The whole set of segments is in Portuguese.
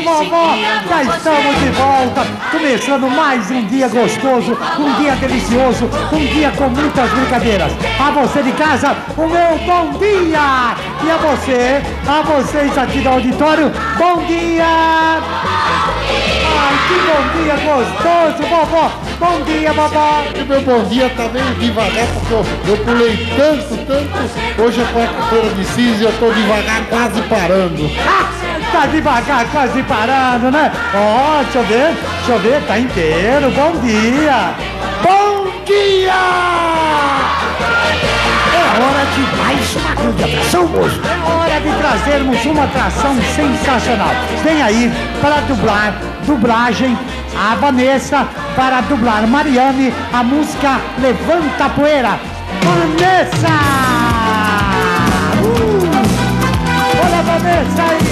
vovó! Já estamos de volta, começando mais um dia gostoso, um dia delicioso, um dia com muitas brincadeiras. A você de casa, o meu bom dia! E a vocês aqui do auditório, bom dia! Ai, que bom dia gostoso, vovó! Bom dia, vovó! O meu bom dia tá meio devagar, porque eu pulei tanto. Hoje é quarta-feira de cinza e eu tô devagar, quase parando. Tá devagar, quase parando, né? Ó, deixa eu ver, tá inteiro. Bom dia! Bom dia! É hora de mais uma grande atração, moço. É hora de trazermos uma atração sensacional. Vem aí para dublagem, a Vanessa, para dublar Mariane, a música Levanta a Poeira. Vanessa! Olha a Vanessa aí!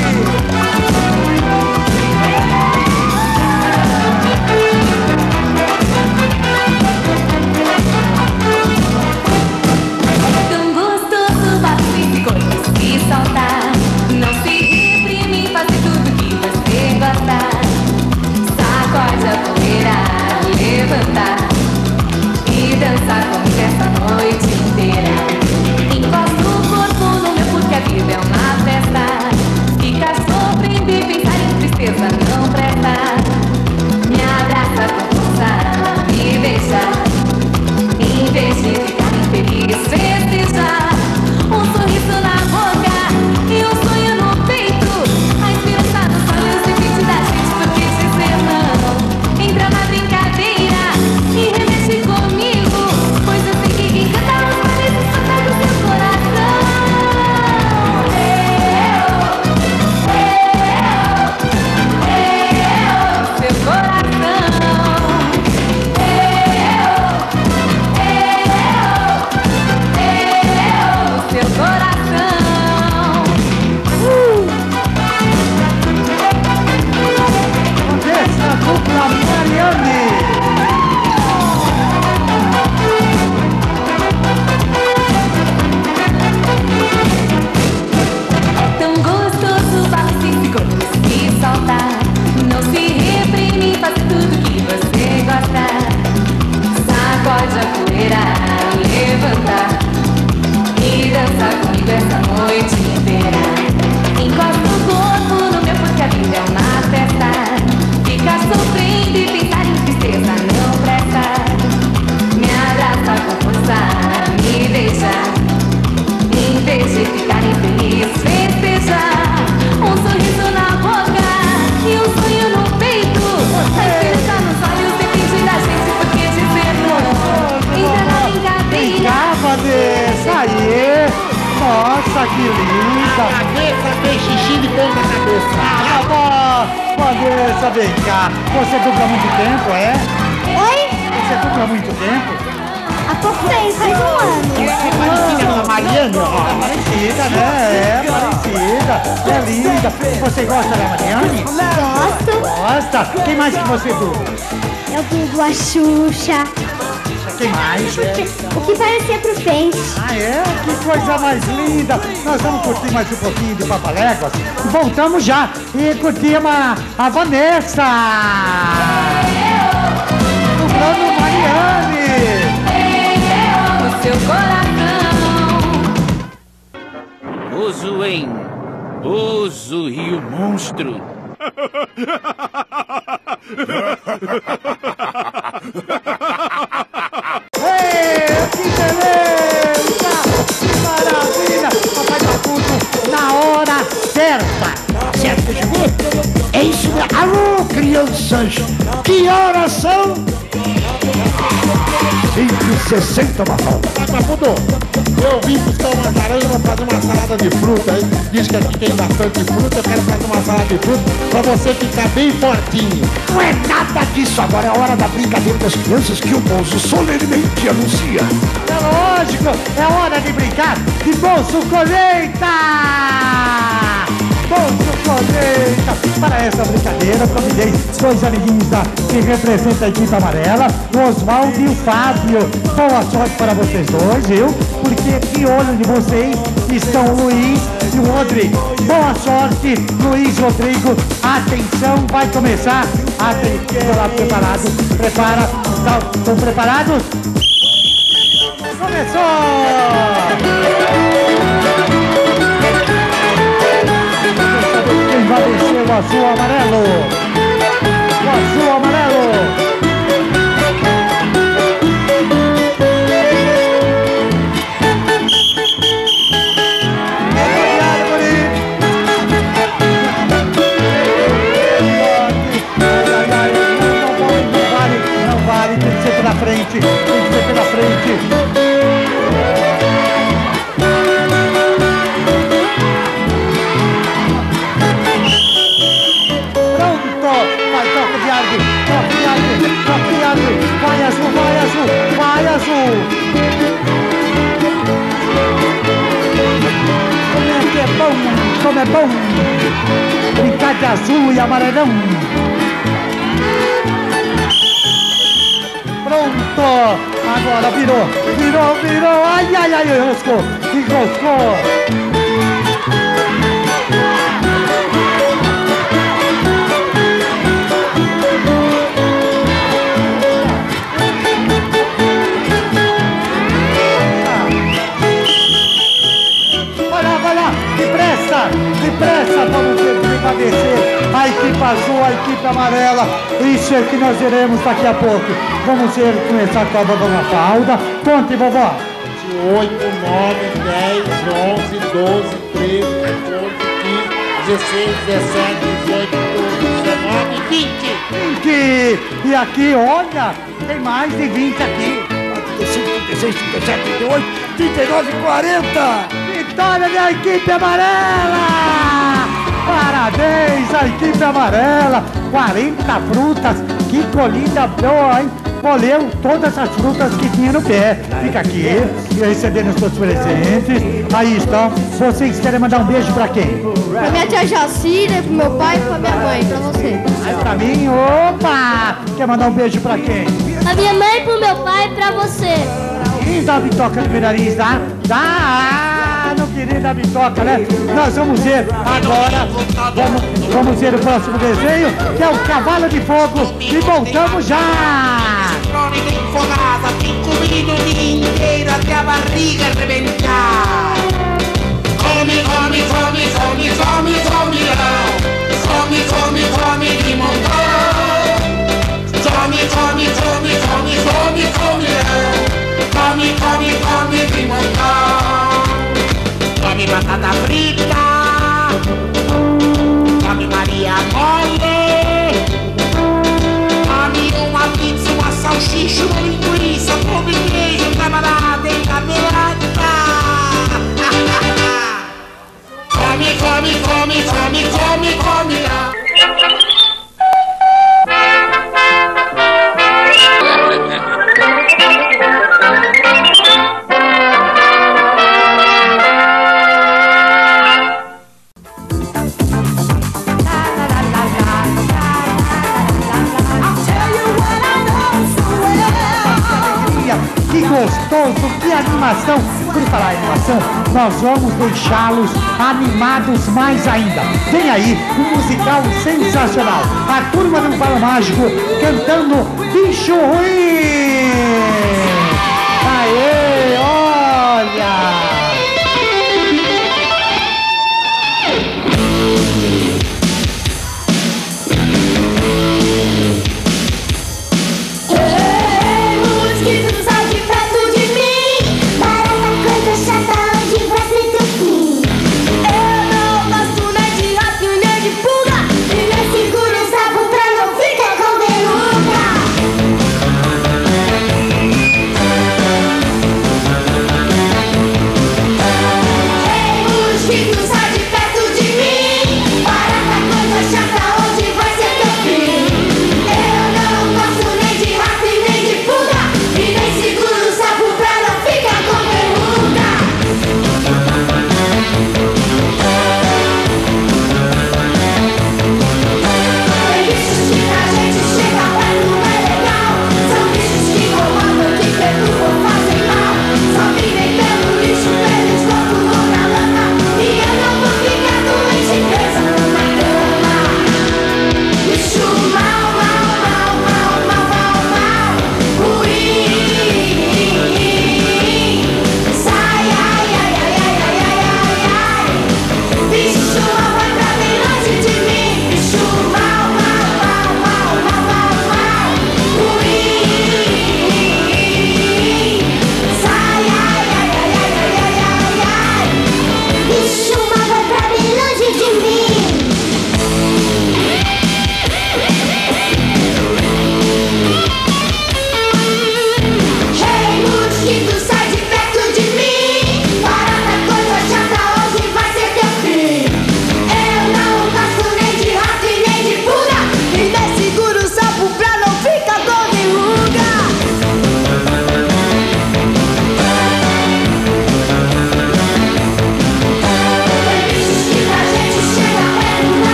Tão gostoso, bate coisas que soltar. Não se reprime, fazer tudo que você gostar. Sacode a poeira, levantar e dançar comigo essa noite inteira. Encosta o corpo no meu porque a vida é uma festa. Fica sofrendo e pensar em tristeza não presta. Me abraça com força, me beija. Em vez de ficar infeliz, festejar. Um sorriso na boca e um sonho no peito. A esperança nos olhos depende da gente, porque dizer não. Entra na brincadeira e remexe comigo, pois eu sei que quem canta os males espanta do seu coração. Seu coração. Seu coração. Vanessa, dupla Mariane! Tão gostoso, bate coisas que soltar. Não se reprime, faz tudo que você gosta. Sacode a poeira, levanta e dança comigo essa noite inteira. Encosta o corpo no meu porque a vida é uma festa. Fica sofrendo e pensar em tristeza não presta. Me abraça com força, me beija. Em vez de ficar infeliz, festejar. Um sorriso na boca e um sonho no peito. A esperança nos olhos depende da gente, porque dizer não. Entra na brincadeira. Vanessa, aí! Nossa, que linda! Cabeça tem xixi de ponta cabeça. Vanessa, vem cá! Você dubla há muito tempo, é? Oi? Você dubla há muito tempo? Há pouco tempo, faz um ano. É parecida com a Mariane, ó. Parecida, né? É parecida. É linda. Você gosta da Mariane? Gosto. Gosta? Quem mais que você dubla? Eu dublo a Xuxa. Quem mais? O que parecia pro peixe. Ah, é? Que coisa mais linda! Nós vamos curtir mais um pouquinho de Papaléguas. Voltamos já e curtimos a Vanessa! Dublando Mariane! O seu coração. Oso em Oso e o Monstro. Que beleza! Que maravilha! Papai tá tudo na hora certa! Certo, chegou? É isso mesmo. Alô, crianças! Que horas são? 5h60, Mafalda. Papudo, eu vim buscar uma laranja pra fazer uma salada de fruta. Aí diz que aqui tem bastante fruta, eu quero fazer uma salada de fruta pra você ficar bem fortinho. Não é nada disso. Agora é a hora da brincadeira das crianças que o moço solenemente anuncia. É lógico! É hora de brincar de bolso colheita! Poxa, colheita! Para essa brincadeira, convidei dois amiguinhos que representam a equipe amarela, o Oswaldo e o Fábio. Boa sorte para vocês dois, viu? Porque de olho de vocês estão o Luiz e o Rodrigo. Boa sorte, Luiz e Rodrigo. Atenção, vai começar. Atenção, lá preparado. Prepara. Estão preparados? Começou! Quem vai descer o azul amarelo? O azul amarelo! Não vale, tem que ser pela frente, tem que ser pela frente. Vai azul, vai azul, vai azul. Como é bom brincar de azul e amarelão. Pronto, agora virou. Ai, enroscou. Depressa, vamos ver quem vai descer. A equipe azul, a equipe amarela. Isso é que nós veremos daqui a pouco. Vamos ver, começar com a vovó Mafalda. Conte, vovó. 8, 9, 10, 11, 12, 13, 14, 15, 16, 17, 18, 19, 20. E aqui, olha, tem mais de 20 aqui. 35, 36, 37, 38, 39, 40. Vitória da equipe amarela! Parabéns à equipe amarela! 40 frutas, que colhida boa, hein? Colheu todas as frutas que tinha no pé. Fica aqui, recebendo os seus presentes. Aí estão. Vocês querem mandar um beijo pra quem? Pra minha tia Jacira, pro meu pai e pra minha mãe, pra você. Aí pra mim, opa! Quer mandar um beijo pra quem? Pra minha mãe, pro meu pai e pra você. E da Bitoca do Nariz, dá? Não queria da Bitoca, né? Nós vamos ver agora, vamos ver o próximo desenho, que é o Cavalo de Fogo, e voltamos já! Fogada, 5 minutos o dia inteiro até a barriga arrebentar. Come, come, come, come, come, come, não. Come, come, come de montão. Come, come, come, come, come, come, não. Come, come, come de montão. Come batata frita. Come Maria mole. Come uma pizza, uma salsicha, uma linguiça, pão de queijo, camarada e cabeata. Come, come, come, come, come, come, não. Que gostoso, que animação! Por falar em animação, nós vamos deixá-los animados mais ainda. Vem aí um musical sensacional. A turma do Balão Mágico cantando Bicho Ruim! Aê, olha!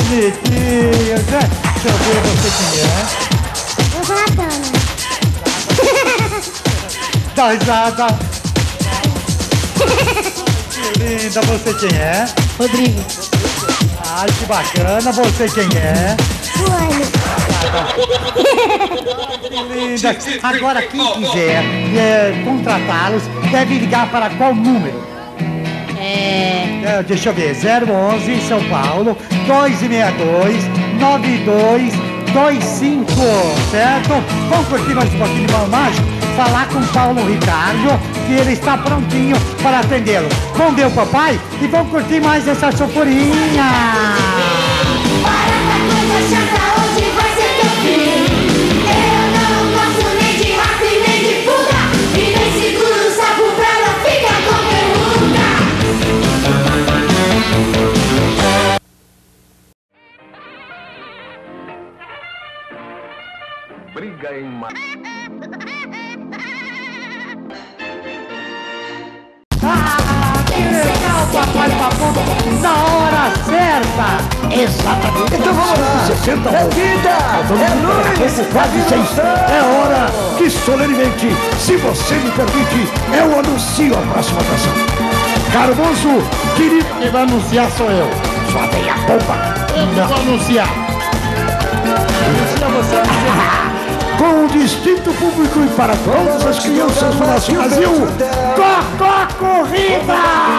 bonitinhos, né? Deixa eu ver você quem é. Eu sou Natana. Dá risada. Que linda, você quem é? Rodrigo. Ai, que bacana, você quem é? Joane. Que linda. Agora, quem quiser contratá-los, deve ligar para qual número? Deixa eu ver, 011 São Paulo, 262-9225, certo? Vamos curtir mais um pouquinho de Balão Mágico? Falar com o Paulo Ricardo, que ele está prontinho para atendê-lo. Vamos ver o papai e vamos curtir mais essa chocorinha. Barata coisa chata, hoje vai ser teu fim. Eu não gosto nem de rato e nem de fuga. E nem seguro o sapo pra ela ficar com pergunta. Briga em Que legal, papai Papu, na hora certa. Exatamente. Então vamos lá. 60 é vida, é luz, quase 6. É hora que solenemente, se você me permite, eu anuncio a próxima atração. Caro moço, querido, Quem vai anunciar sou eu. sua veia bomba. Eu não vou anunciar. Anuncia você, Com um distinto público e para todas as crianças do nosso Brasil, Cocó Corrida!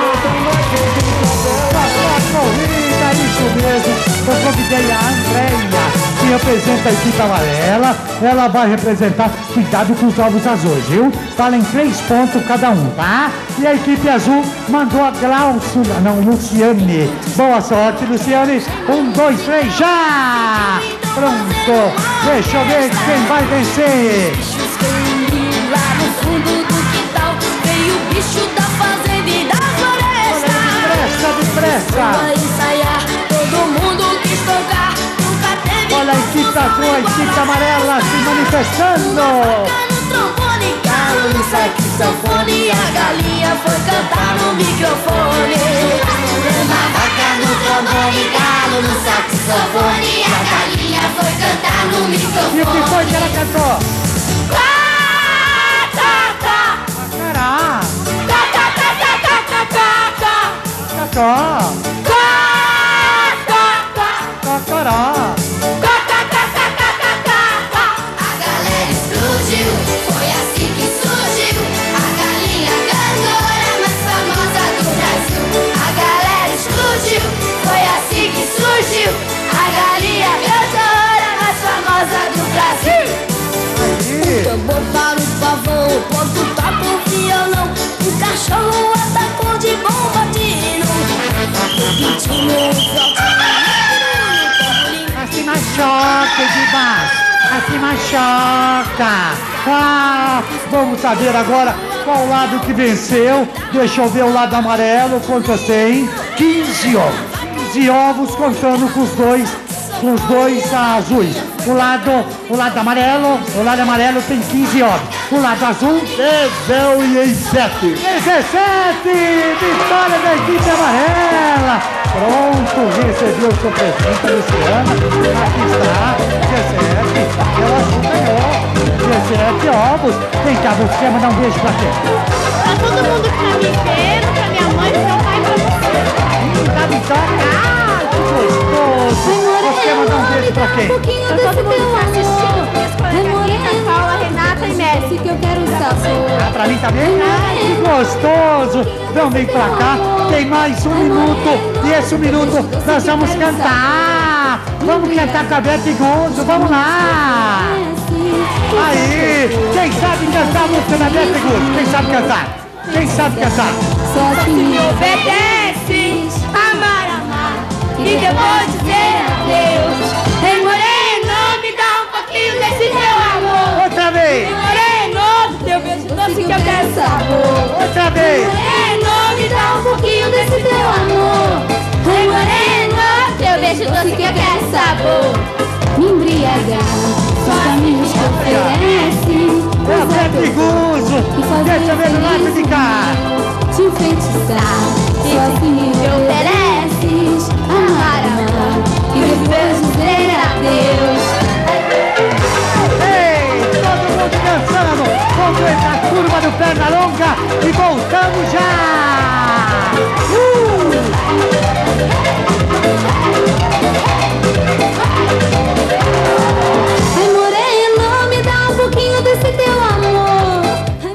Corrida, isso mesmo. Eu convidei a Andréia, que representa a equipe amarela. Ela vai representar, cuidado com os ovos azuis, viu? Valem 3 pontos cada um, tá? E a equipe azul mandou a Luciane. Boa sorte, Luciane. 1, 2, 3, já! Pronto. Deixa eu ver quem vai vencer. Lá no fundo do quintal veio o bicho da fazenda e da floresta. Depressa. Vai ensaiar, todo mundo quis tocar. Nunca teve Olha a equipe azul, a equipe amarela se manifestando. Vaca no trombone, galo no saxofone. A galinha foi cantar no microfone. Uma vaca no trombone, galo no saxofone. A galinha foi cantar no E o que microfone. foi que ela cantou? Cará. Cacó. Cacará. A galera explodiu, foi assim que surgiu a galinha cantora mais famosa do Brasil. A galera explodiu, foi assim que surgiu a galinha cantora mais famosa do Brasil. Tambor para o pavão, o ponto tá com violão. O cachorro atacou de bombardino. O pintinho, o flautinho, Assim machuca demais. Assim machuca. Vamos saber agora qual lado que venceu. Deixa eu ver o lado amarelo. Quantos tem? 15 ovos. 15 ovos contando com os dois azuis. O lado amarelo tem 15 ovos. O lado azul, 17. 17! Vitória da equipe amarela! Pronto, recebeu o seu presente, Luciana. Aqui está, 17. Ela ganhou 17 ovos. Vem cá, você quer mandar um beijo pra quem? Pra todo mundo que tá me vendo, pra minha mãe, pro meu pai e pra você. Da Vitória! Ah, que gostoso! Você quer mandar um beijo pra quem? Pra todo mundo que tá assistindo, minhas colegas Rita, Paula, Renata e Messi, que eu quero sabor. Ah, pra mim também? Ai, que gostoso! Então vem pra cá, tem mais 1 minuto. E esse 1 minuto nós vamos cantar. Vamos cantar com a Beth Gonzo, vamos lá! Aí, quem sabe cantar a música da Beth Gonzo? Quem sabe cantar? Quem sabe cantar? Só se me obedece, amar, e depois dizer adeus. Ei, moreno, me dá um pouquinho desse teu amor. Outra vez! Moreno, teu beijo doce que eu quero sabor. Outra vez! Moreno, me dá um pouquinho desse teu amor. Ei, moreno, teu beijo doce que eu quero sabor. Me embriagar, só caminhos que oferece. É a Beth Gonzo! Deixa eu ver do lado de cá! Te enfeitiçar, só assim me ofereces. Amar, e perna longa e voltamos já! Ai, moreno, me dá um pouquinho desse teu amor.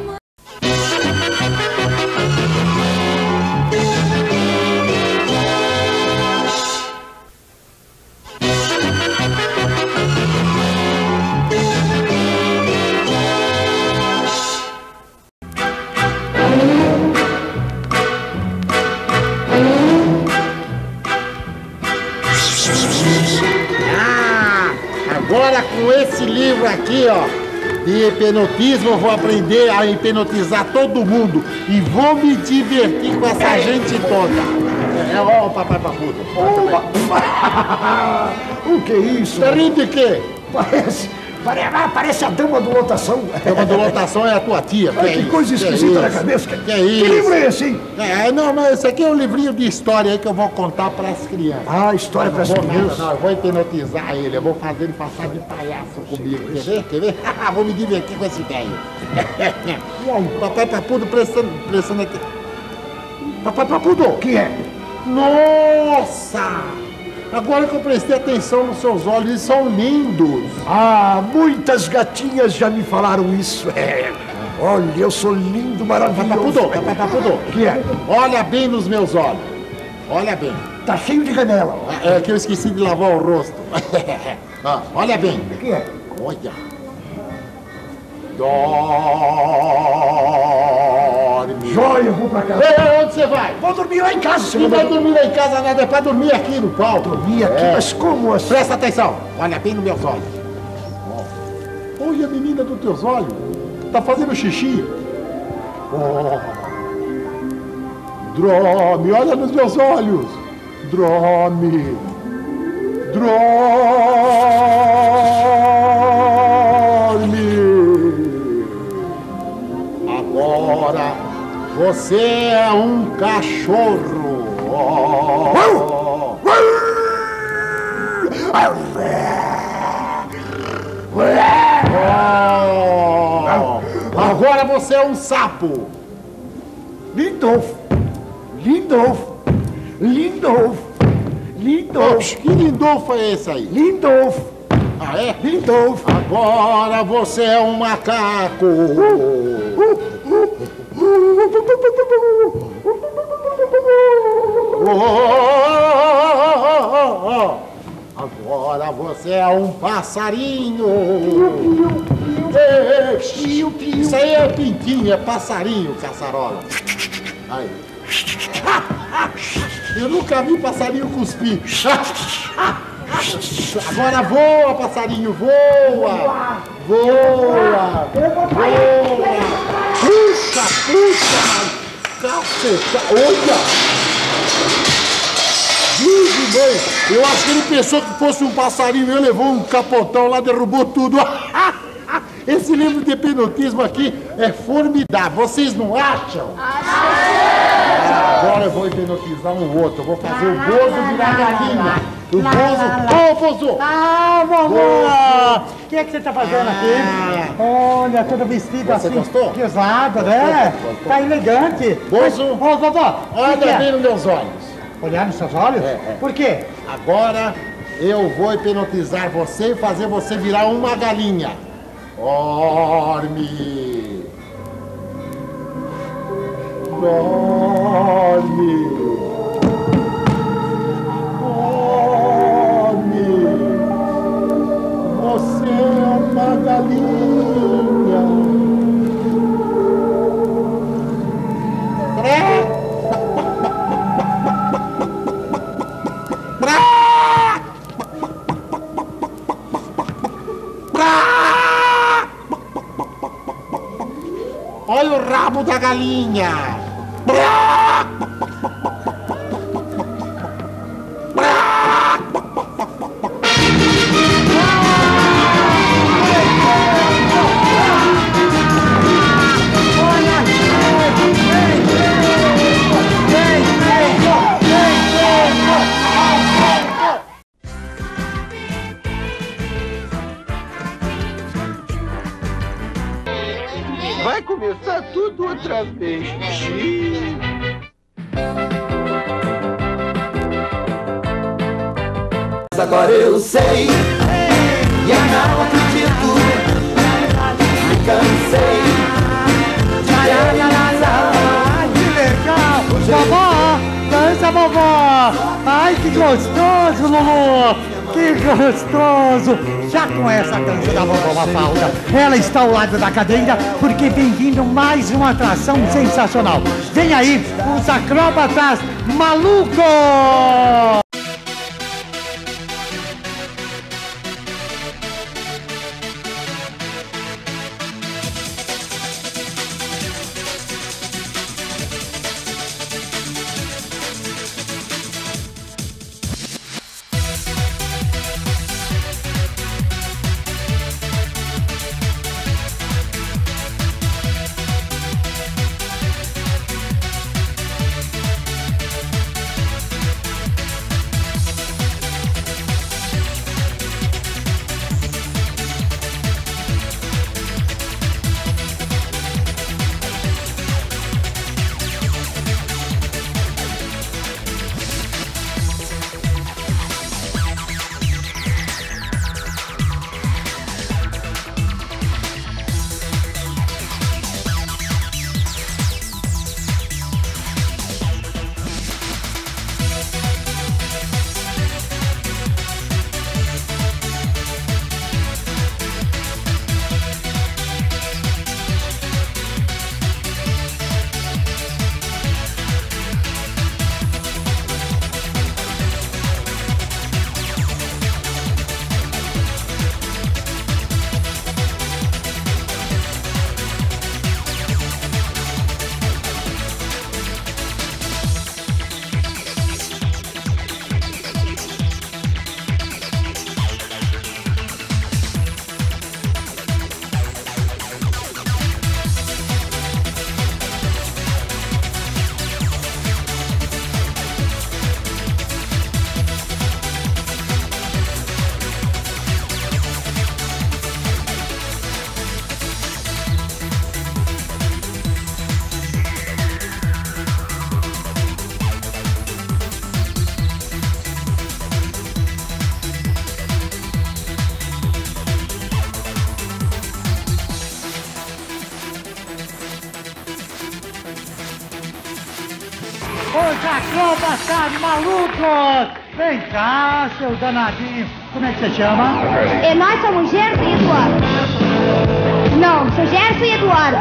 Agora com esse livro aqui, ó, de hipnotismo, eu vou aprender a hipnotizar todo mundo e vou me divertir com essa gente toda. Ó, o papai papudo. O que é isso? Tá rindo de quê? Parece a dama do lotação. Dama do lotação é a tua tia. Ai, que coisa esquisita na cabeça. Que isso? Que livro é esse, hein? Não, mas esse aqui é um livrinho de história aí que eu vou contar para as crianças. Ah, história para as crianças. Não, eu vou hipnotizar ele, eu vou fazer ele passar de palhaço comigo. Quer ver? Quer ver? Vou me divertir com esse velho. E aí, papai papudo prestando aqui. Papai papudo! O que é? Nossa! Agora que eu prestei atenção nos seus olhos, eles são lindos. Ah, muitas gatinhas já me falaram isso. Olha, eu sou lindo, maravilhoso. Papai papudo! O que é? Olha bem nos meus olhos. Olha bem. Tá cheio de canela. É que eu esqueci de lavar o rosto. Olha bem. O que é? Olha. Dorme. Joia, eu vou pra casa. Ei, onde você vai? Vou dormir lá em casa, Não senhor. vai dormir lá em casa nada, é pra dormir aqui no palco. Dormir aqui, mas como assim? Presta atenção, olha bem nos meus olhos. Olha a menina dos teus olhos. Tá fazendo xixi. Dorme, olha nos meus olhos. Dorme. Agora você é um cachorro. Agora você é um sapo. Lindolfo. Lindolfo. Lindolfo. Lindolfo. Que Lindolfo é esse aí? Lindolfo. Ah, é? Lindolfo. Agora você é um macaco. Agora você é um passarinho. Isso aí é pintinho, é passarinho, caçarola. Aí. Eu nunca vi passarinho cuspir. Agora voa, passarinho, voa! Voa! Voa! Puxa, caceta! Olha! Vive, mãe! Eu acho que ele pensou que fosse um passarinho, ele levou um capotão lá, derrubou tudo. Esse livro de hipnotismo aqui é formidável, vocês não acham? Agora eu vou hipnotizar um outro, eu vou fazer o Bozo virar galinha. O Bozo... Ô, Bozo! Ah, vovó! O que é que você tá fazendo aqui? Olha, todo vestido Você assim. gostou? Que usado, né? Gostou? Tá elegante. Bozo, Ô, vovó, o que olha é? bem nos meus olhos. Olhar nos seus olhos? Por quê? Agora eu vou hipnotizar você e fazer você virar uma galinha. Dorme. Dorme. Dorme. Você é uma galinha. Olha o rabo da galinha. Vai começar tudo outra vez. Agora eu sei, e eu não acredito, me cansei de analisar. Que legal! Vovó, dança, vovó! Ai, que gostoso, Lulu! Que gostoso! Já conhece a dança da vovó Mafalda? Ela está ao lado da cadeira porque vem vindo mais uma atração sensacional. Vem aí, os acróbatas malucos! Os acróbatas malucos! Vem cá, seu danadinho. Como é que você chama? E nós somos Gerson e Eduardo. Não, sou Gerson e Eduardo.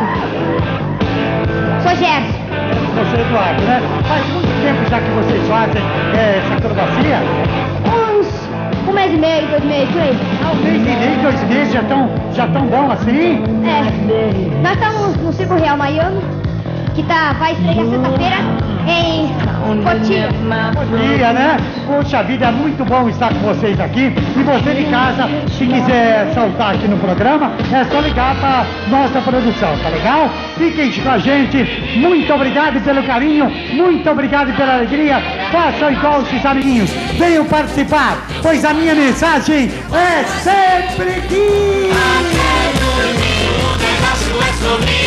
Sou Gerson. Você é Eduardo, né? Faz muito tempo já que vocês fazem essa acrobacia? Uns 1 mês e meio, 2 meses, por aí. Ah, 1 mês e meio, 2 meses já tão bom assim? É. Nós estamos no Circo Real Miami, que vai estrear sexta-feira em Cotia. Cotia, né? Poxa vida, é muito bom estar com vocês aqui. E você de casa, se quiser saltar aqui no programa, é só ligar para nossa produção, tá legal? Fiquem com a gente. Muito obrigado pelo carinho, muito obrigado pela alegria. Façam igual esses amiguinhos. Venham participar, pois a minha mensagem é sempre que... Até domingo, o negócio é sorrir.